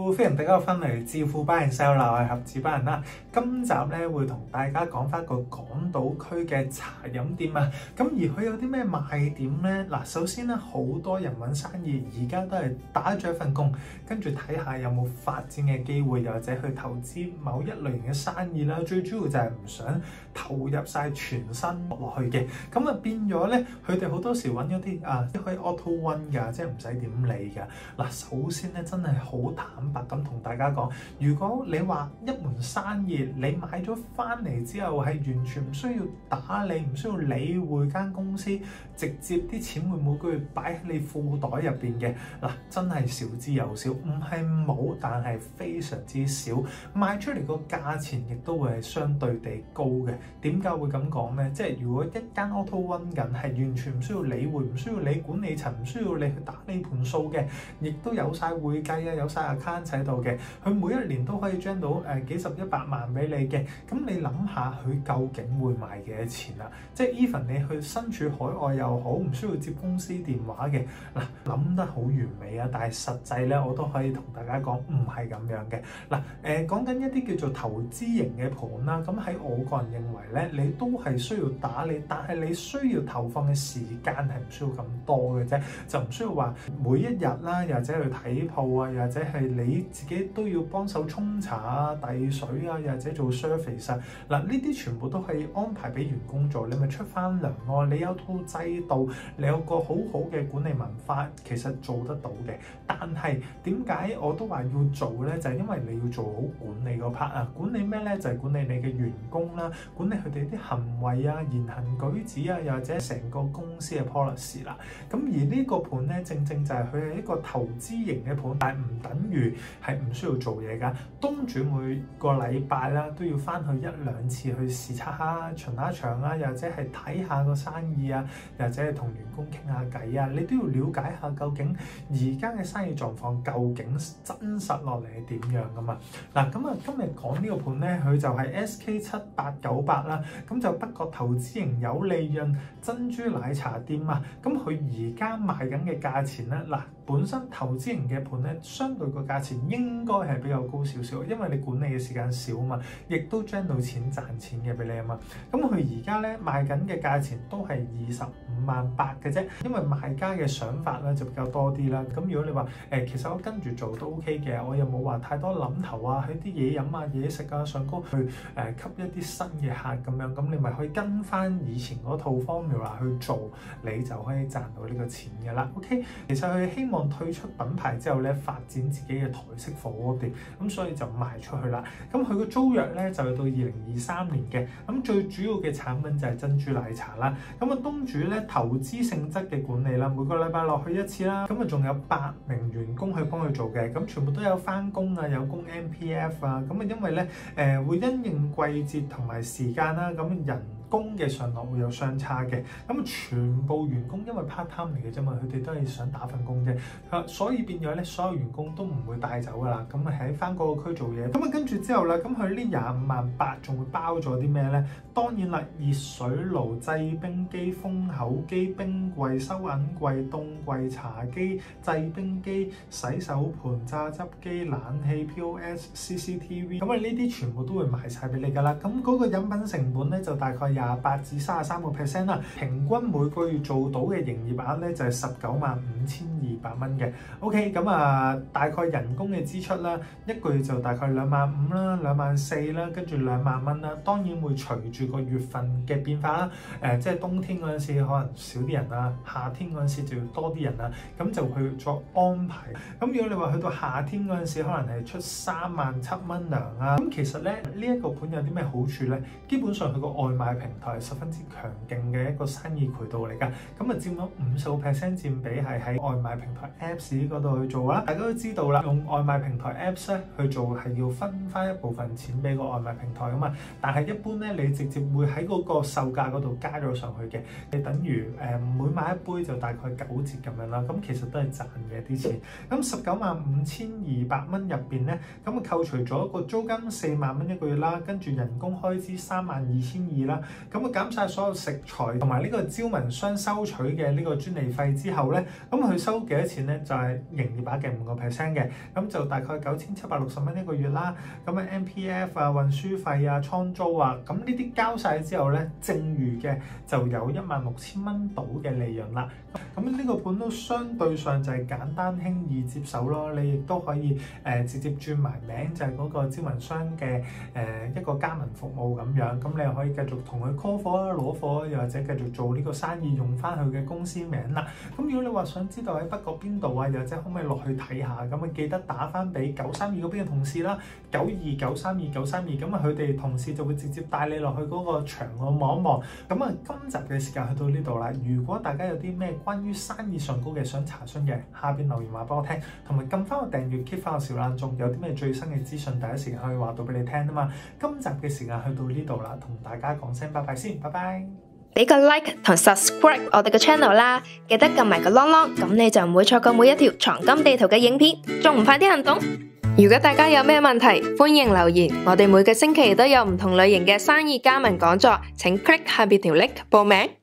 Hello， 歡迎大家翻嚟致富班人 sell 啦，我係盒子班人啦。今集咧會同大家講翻個港島區嘅茶飲店啊。咁而佢有啲咩賣點咧？嗱，首先咧好多人揾生意，而家都係打咗一份工，跟住睇下有冇發展嘅機會，又或者去投資某一類型嘅生意啦。最主要就係唔想投入晒全身落去嘅。咁啊變咗咧，佢哋好多時揾咗啲可以 auto run 㗎，即係唔使點理㗎。嗱，首先咧真係好坦白咁同大家講，如果你話一門生意你買咗翻嚟之後係完全唔需要打理，唔需要理會間公司，直接啲錢會每個月擺喺你褲袋入邊嘅，嗱，真係少之又少，唔係冇，但係非常之少，賣出嚟個價錢亦都會係相對地高嘅。點解會咁講呢？即係如果一間 auto run 緊係完全唔需要理會，唔需要理管理層，唔需要你去打理盤數嘅，亦都有晒會計啊，有晒 account 喺度嘅，佢每一年都可以將到幾十100萬俾你嘅。咁你諗下佢究竟會賣幾多錢啦？即係 even 你去身處海外又好，唔需要接公司電話嘅，嗱，諗得好完美啊！但係實際咧，我都可以同大家講唔係咁樣嘅。嗱，講緊一啲叫做投資型嘅盤啦，咁喺我個人認為咧，你都係需要打理，但係你需要投放嘅時間係唔需要咁多嘅啫，就唔需要話每一日啦，又或者去睇鋪啊，又或者係你自己都要幫手沖茶啊、遞水啊，又或者做 service 啊。嗱，呢啲全部都係安排俾員工做，你咪出翻糧咯。你有套制度，你有個好好嘅管理文化，其實做得到嘅。但係點解我都話要做咧？就係因為你要做好管理嗰 part 啊。管理咩咧？就係管理你嘅員工啦，管理佢哋啲行為啊、言行舉止啊，又或者成個公司嘅 policy 啦。咁而呢個盤咧，正正就係佢係一個投資型嘅盤，但係唔等於係唔需要做嘢㗎。東主每個禮拜啦都要翻去1-2次去視察下、巡下場啊，又或者係睇下個生意啊，又或者係同員工傾下偈啊，你都要了解下究竟而家嘅生意狀況究竟真實落嚟係點樣㗎嘛。嗱，咁啊今日講呢個盤咧，佢就係 SK7898啦，咁就北角投資型有利潤珍珠奶茶店啊。咁佢而家賣緊嘅價錢咧，嗱，本身投資型嘅盤咧，相對個價錢應該係比較高少少，因為你管理嘅時間少啊嘛，亦都將到錢賺錢嘅俾你啊嘛。咁佢而家咧賣緊嘅價錢都係25.8萬嘅啫，因為賣家嘅想法咧就比較多啲啦。咁如果你話其實我跟住做都 OK 嘅，我又冇話太多諗頭啊，喺啲嘢飲啊、嘢食啊上高去吸一啲新嘅客咁樣，咁你咪可以跟翻以前嗰套 formula 去做，你就可以賺到呢個錢嘅啦。OK， 其實佢希望退出品牌之後咧，發展自己嘅台式火鍋店，咁所以就賣出去啦。咁佢個租約咧就去到2023年嘅。咁最主要嘅產品就係珍珠奶茶啦。咁啊東主咧投資性質嘅管理啦，每個禮拜落去一次啦。咁啊仲有8名員工去幫佢做嘅，咁全部都有翻工啊，有供 MPF 啊。咁啊因為咧會因應季節同埋時間啦，咁人工嘅上落會有相差嘅。咁全部員工因為 part time 嚟嘅啫嘛，佢哋都係想打份工啫，所以變咗咧所有員工都唔會帶走噶啦。咁啊喺翻嗰個區做嘢。咁啊跟住之後啦，咁佢呢25.8萬仲會包咗啲咩咧？當然啦，熱水爐、製冰機、封口機、冰櫃、收銀櫃、凍櫃、茶機、製冰機、洗手盤、榨汁機、冷氣、POS、CCTV。咁啊呢啲全部都會賣晒俾你噶啦。咁嗰個飲品成本咧就大概28至33% 啦，平均每個月做到嘅營業額咧就係19.52萬嘅。OK， 咁啊大概人工嘅支出啦，一個月就大概2.5萬啦、2.4萬啦，跟住2萬蚊啦。當然會隨住個月份嘅變化啦。即係冬天嗰陣時可能少啲人啦，夏天嗰陣時就要多啲人啦，咁就去作安排。咁如果你話去到夏天嗰陣時，可能係出3.7萬糧啊。咁其實咧呢一個盤有啲咩好處咧？基本上佢個外賣平台係十分之強勁嘅一個生意渠道嚟㗎。咁啊佔咗50% 佔比係喺外賣平台 Apps 嗰度去做啦。大家都知道啦，用外賣平台 Apps 咧去做係要分翻一部分錢俾個外賣平台㗎嘛。但係一般咧，你直接會喺嗰個售價嗰度加咗上去嘅，你等於每買一杯就大概9折咁樣啦。咁其實都係賺嘅啲錢。咁19.52萬入邊咧，咁啊扣除咗個租金4萬蚊一個月啦，跟住人工開支3.2萬啦， 咁啊減晒所有食材同埋呢個招文商收取嘅呢個專利費之後咧，咁佢收幾多錢咧？就係營業額嘅5% 嘅，咁就大概9760蚊一個月啦。咁啊 MPF 啊、運輸費啊、倉租啊，咁呢啲交晒之後咧，剩餘嘅就有16000蚊到嘅利潤啦。咁呢個盤都相對上就係簡單輕易接手咯，你亦都可以直接轉埋名，就係嗰個招文商嘅一個加盟服務咁樣，咁你又可以繼續同佢 call 貨啦、攞貨啦，又或者繼續做呢個生意，用翻佢嘅公司名啦。咁如果你話想知道喺北角邊度啊，又或者可唔可以落去睇下，咁啊記得打翻俾932嗰邊嘅同事啦，92932，咁啊佢哋同事就會直接帶你落去嗰個場度望一望。咁啊今集嘅時間去到呢度啦，如果大家有啲咩關於生意上高嘅想查詢嘅，下邊留言話俾我聽，同埋撳翻個訂閱 keep 翻個小鈴鐘，有啲咩最新嘅資訊第一時間可以話到俾你聽啊嘛。今集嘅時間去到呢度啦，同大家講聲拜拜先，拜拜。 俾個 like 同 subscribe 我哋嘅 channel 啦，記得撳埋個啷啷，咁你就唔會錯過每一條藏金地圖嘅影片，仲唔快啲行動？如果大家有咩問題，歡迎留言，我哋每個星期都有唔同類型嘅生意加盟講座，請 click 下邊條 link 報名。